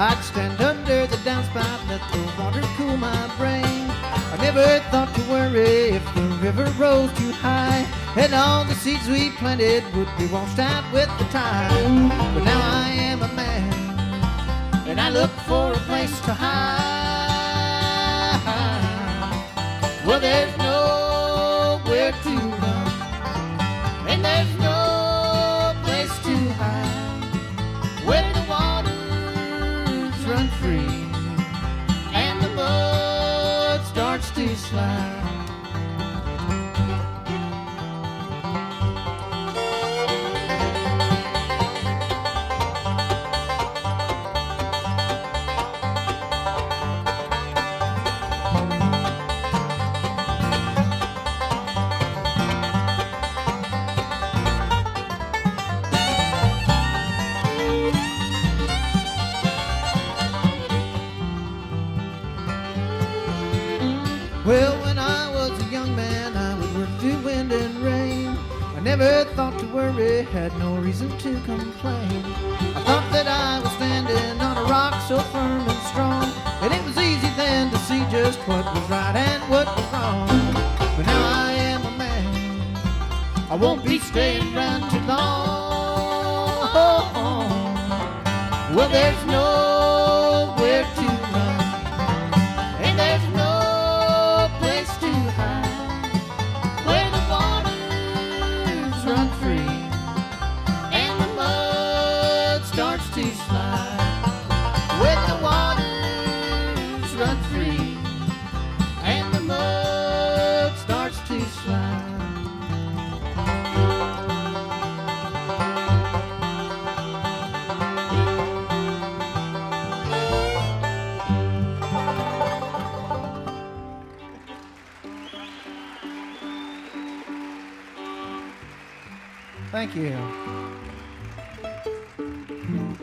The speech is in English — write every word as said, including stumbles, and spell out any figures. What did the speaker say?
I'd stand under the downspout, let the water cool my brain. I never thought to worry if the river rose too high, and all the seeds we planted would be washed out with the tide. But now I am a man, and I look for a place to hide. Well, there's nowhere to run, and there's no place to hide, where the waters run free and the mud starts to slide. Well, when I was a young man, I would work through wind and rain. I never thought to worry, had no reason to complain. I thought that I was standing on a rock so firm and strong, and it was easy then to see just what was right and what was wrong. But now I am a man, I won't be staying around too long. Well, there's nowhere to run, and there's no starts to slide, when the waters run free and the mud starts to slide. Thank you.